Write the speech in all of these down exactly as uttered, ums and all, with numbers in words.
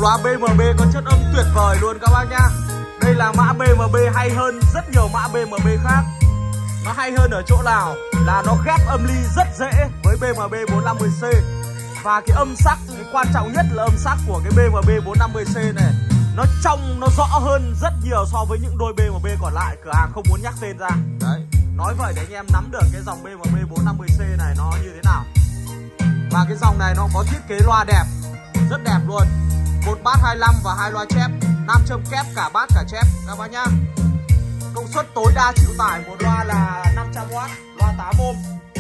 loa bê em bê có chất âm tuyệt vời luôn các bác nhá. Đây là mã bê em bê hay hơn rất nhiều mã bê em bê khác. Nó hay hơn ở chỗ nào là nó ghép âm ly rất dễ với bê em bê bốn năm mươi C. Và cái âm sắc, cái quan trọng nhất là âm sắc của cái bê em bê bốn năm mươi C này, nó trong, nó rõ hơn rất nhiều so với những đôi bê em bê còn lại. Cửa hàng không muốn nhắc tên ra. Đấy, nói vậy để anh em nắm được cái dòng bê em bê bốn năm mươi C này nó như thế nào. Và cái dòng này nó có thiết kế loa đẹp, rất đẹp luôn. Một bát hai mươi lăm và hai loa chép, nam châm kép cả bát cả chép các bác nhá. Công suất tối đa chịu tải một loa là năm trăm oát, loa tám ôm.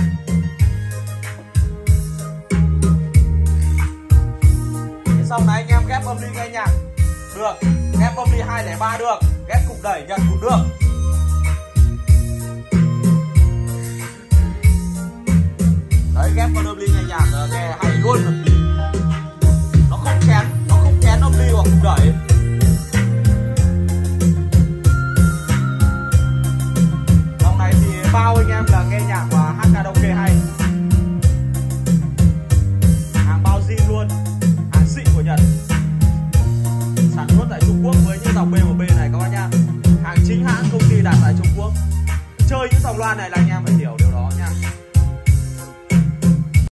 Cái dòng này anh em ghép âm ly nghe nhạc được, ghép âm ly hai không ba được, ghép cục đẩy nhận cũng được. Đấy, ghép con âm ly nghe nhạc nghe hay luôn. Nó không chén, nó không chén âm ly hoặc cục đẩy. Dòng này thì bao anh em là nghe nhạc và hát karaoke hay. Hàng bao zin luôn, hàng xịn của Nhật, sản xuất tại Trung Quốc với những dòng bê em bê này các bác nhá. Hàng chính hãng công ty đặt tại Trung Quốc. Chơi những dòng loa này là anh em phải hiểu.